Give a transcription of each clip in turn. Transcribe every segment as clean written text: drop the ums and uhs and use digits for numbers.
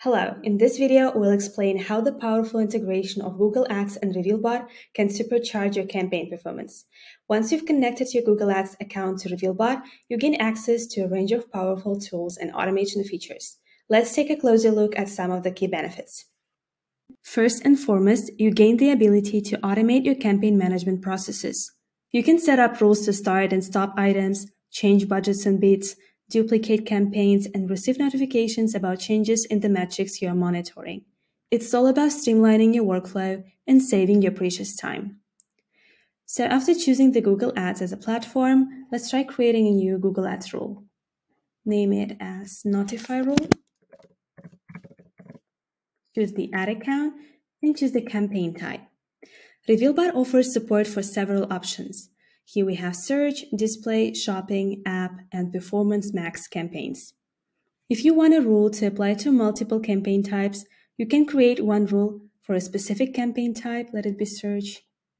Hello, in this video, we'll explain how the powerful integration of Google Ads and RevealBot can supercharge your campaign performance. Once you've connected your Google Ads account to RevealBot, you gain access to a range of powerful tools and automation features. Let's take a closer look at some of the key benefits. First and foremost, you gain the ability to automate your campaign management processes. You can set up rules to start and stop items, change budgets and bids, duplicate campaigns, and receive notifications about changes in the metrics you are monitoring. It's all about streamlining your workflow and saving your precious time. So after choosing the Google Ads as a platform, let's try creating a new Google Ads rule. Name it as Notify Rule. Choose the ad account and choose the campaign type. RevealBot offers support for several options. Here we have search, display, shopping, app, and performance max campaigns. If you want a rule to apply to multiple campaign types, you can create one rule for a specific campaign type, let it be search,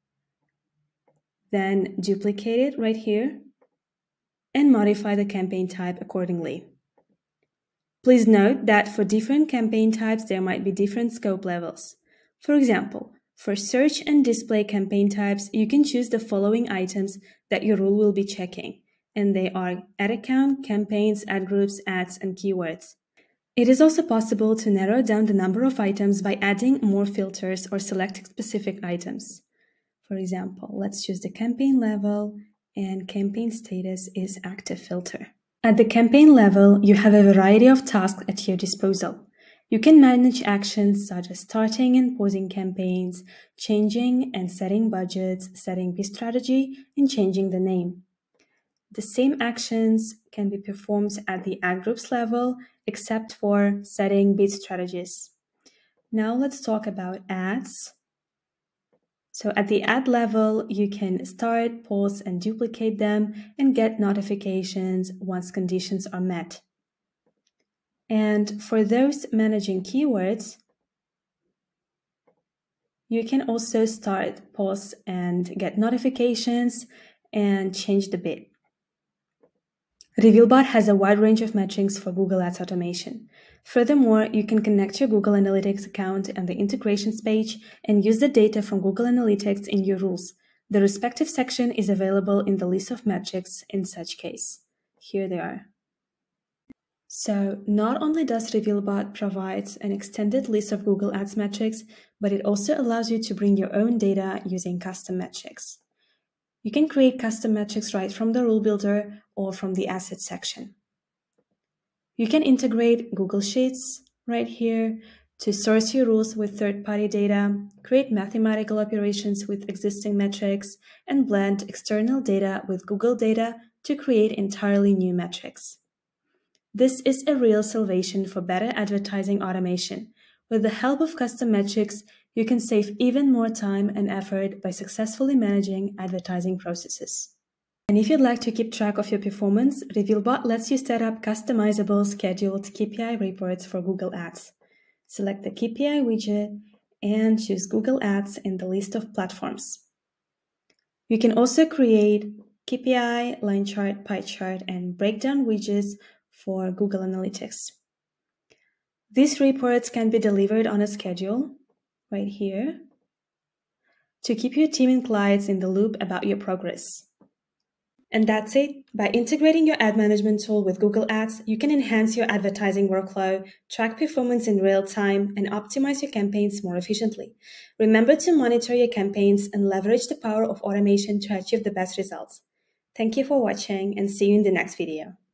then duplicate it right here, and modify the campaign type accordingly. Please note that for different campaign types, there might be different scope levels. For example, for search and display campaign types, you can choose the following items that your rule will be checking, and they are ad account, campaigns, ad groups, ads, and keywords. It is also possible to narrow down the number of items by adding more filters or selecting specific items. For example, let's choose the campaign level, and campaign status is active filter. At the campaign level, you have a variety of tasks at your disposal. You can manage actions such as starting and pausing campaigns, changing and setting budgets, setting bid strategy, and changing the name. The same actions can be performed at the ad groups level, except for setting bid strategies. Now let's talk about ads. So at the ad level, you can start, pause, and duplicate them and get notifications once conditions are met. And for those managing keywords, you can also start, pause, and get notifications and change the bid. RevealBot has a wide range of metrics for Google Ads automation. Furthermore, you can connect your Google Analytics account and the integrations page and use the data from Google Analytics in your rules. The respective section is available in the list of metrics in such case. Here they are. So not only does RevealBot provide an extended list of Google Ads metrics, but it also allows you to bring your own data using custom metrics. You can create custom metrics right from the rule builder or from the assets section. You can integrate Google Sheets right here to source your rules with third-party data, create mathematical operations with existing metrics, and blend external data with Google data to create entirely new metrics. This is a real salvation for better advertising automation. With the help of custom metrics, you can save even more time and effort by successfully managing advertising processes. And if you'd like to keep track of your performance, RevealBot lets you set up customizable scheduled KPI reports for Google Ads. Select the KPI widget and choose Google Ads in the list of platforms. You can also create KPI, line chart, pie chart, and breakdown widgets for Google Analytics. These reports can be delivered on a schedule, right here, to keep your team and clients in the loop about your progress. And that's it. By integrating your ad management tool with Google Ads, you can enhance your advertising workflow, track performance in real time, and optimize your campaigns more efficiently. Remember to monitor your campaigns and leverage the power of automation to achieve the best results. Thank you for watching and see you in the next video.